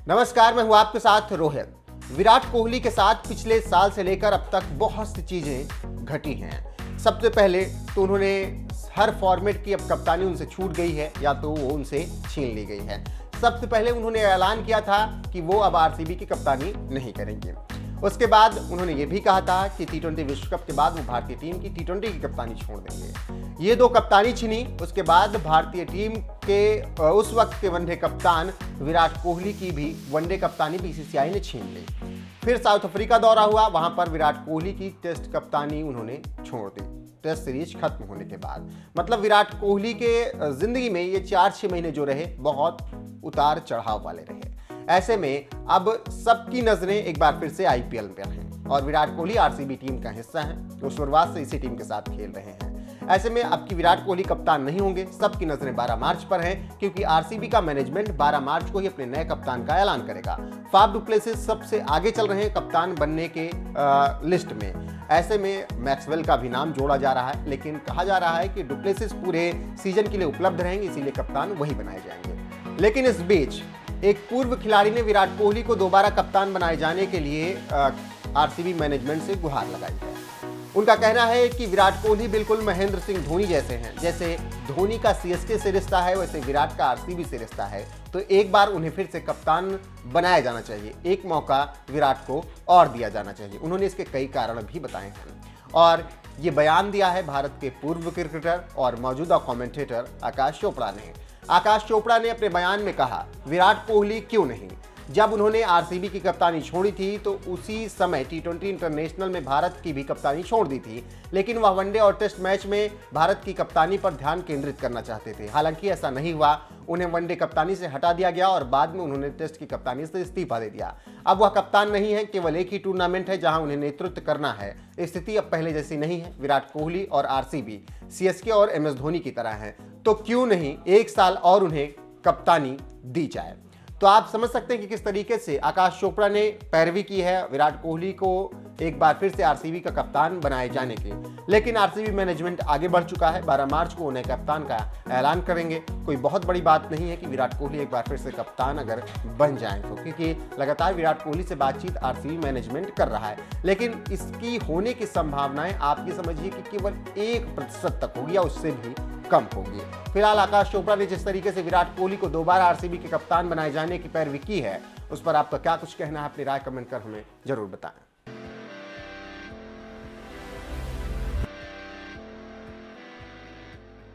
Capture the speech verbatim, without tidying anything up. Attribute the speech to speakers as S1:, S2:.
S1: नमस्कार, मैं हूं आपके साथ रोहित। विराट कोहली के साथ पिछले साल से लेकर अब तक बहुत सी चीजें घटी हैं। सबसे पहले तो उन्होंने हर फॉर्मेट की अब कप्तानी उनसे छूट गई है या तो वो उनसे छीन ली गई है। सबसे पहले उन्होंने ऐलान किया था कि वो अब आरसीबी की कप्तानी नहीं करेंगे। उसके बाद उन्होंने ये भी कहा था कि टी ट्वेंटी विश्व कप के बाद वो भारतीय टीम की टी ट्वेंटी की कप्तानी छोड़ देंगे। ये दो कप्तानी छिनी। उसके बाद भारतीय टीम के उस वक्त के वनडे कप्तान विराट कोहली की भी वनडे कप्तानी बीसीसीआई ने छीन ली। फिर साउथ अफ्रीका दौरा हुआ, वहां पर विराट कोहली की टेस्ट कप्तानी उन्होंने छोड़ दी टेस्ट सीरीज खत्म होने के बाद। मतलब विराट कोहली के जिंदगी में ये चार छह महीने जो रहे बहुत उतार चढ़ाव वाले रहे। ऐसे में अब सबकी नजरें एक बार फिर से आईपीएल पर हैं और विराट कोहली आरसीबी टीम का हिस्सा हैं, वो शुरुआत से इसी टीम के साथ खेल रहे हैं। ऐसे में अब की विराट कोहली कप्तान नहीं होंगे। सबकी नजरें बारह मार्च पर हैं क्योंकि आरसीबी का मैनेजमेंट बारह मार्च को ही अपने नए कप्तान का ऐलान करेगा। फाफ डु प्लेसिस सबसे आगे चल रहे हैं कप्तान बनने के आ, लिस्ट में। ऐसे में मैक्सवेल का भी नाम जोड़ा जा रहा है, लेकिन कहा जा रहा है कि डु प्लेसिस पूरे सीजन के लिए उपलब्ध रहेंगे, इसीलिए कप्तान वही बनाए जाएंगे। लेकिन इस बीच एक पूर्व खिलाड़ी ने विराट कोहली को दोबारा कप्तान बनाए जाने के लिए आरसीबी मैनेजमेंट से गुहार लगाई है। उनका कहना है कि विराट कोहली बिल्कुल महेंद्र सिंह धोनी जैसे हैं। जैसे धोनी का सीएसके से रिश्ता है, वैसे विराट का आरसीबी से रिश्ता है। तो एक बार उन्हें फिर से कप्तान बनाया जाना चाहिए, एक मौका विराट को और दिया जाना चाहिए। उन्होंने इसके कई कारण भी बताए हैं और ये बयान दिया है भारत के पूर्व क्रिकेटर और मौजूदा कमेंटेटर आकाश चोपड़ा ने। आकाश चोपड़ा ने अपने बयान में कहा, विराट कोहली क्यों नहीं। जब उन्होंने आरसीबी की कप्तानी छोड़ी थी तो उसी समय टी ट्वेंटी इंटरनेशनल में भारत की भी कप्तानी छोड़ दी थी, लेकिन वह वनडे और टेस्ट मैच में भारत की कप्तानी पर ध्यान केंद्रित करना चाहते थे। हालांकि ऐसा नहीं हुआ, उन्हें वनडे कप्तानी से हटा दिया गया और बाद में उन्होंने टेस्ट की कप्तानी से इस्तीफा दे दिया। अब वह कप्तान नहीं है, केवल एक ही टूर्नामेंट है जहां उन्हें नेतृत्व करना है। स्थिति अब पहले जैसी नहीं है। विराट कोहली और आरसीबी सीएसके और एम एस धोनी की तरह है, तो क्यों नहीं एक साल और उन्हें कप्तानी दी जाए। तो आप समझ सकते हैं कि किस तरीके से आकाश चोपड़ा ने पैरवी की है विराट कोहली को एक बार फिर से आरसीबी का कप्तान बनाए जाने की। लेकिन आरसीबी मैनेजमेंट आगे बढ़ चुका है, बारह मार्च को उन्हें कप्तान का ऐलान करेंगे। कोई बहुत बड़ी बात नहीं है कि विराट कोहली एक बार फिर से कप्तान अगर बन जाएं तो, क्योंकि लगातार विराट कोहली से बातचीत आरसीबी मैनेजमेंट कर रहा है। लेकिन इसकी होने की संभावनाएं आप ये समझिए कि केवल एक प्रतिशत तक होगी या उससे भी कम होगी। फिलहाल आकाश चोपड़ा ने जिस तरीके से विराट कोहली को दोबारा आरसीबी के कप्तान बनाए जाने की पैरवी की है, उस पर आपका क्या कुछ कहना है, अपनी राय कमेंट कर हमें जरूर बताएं।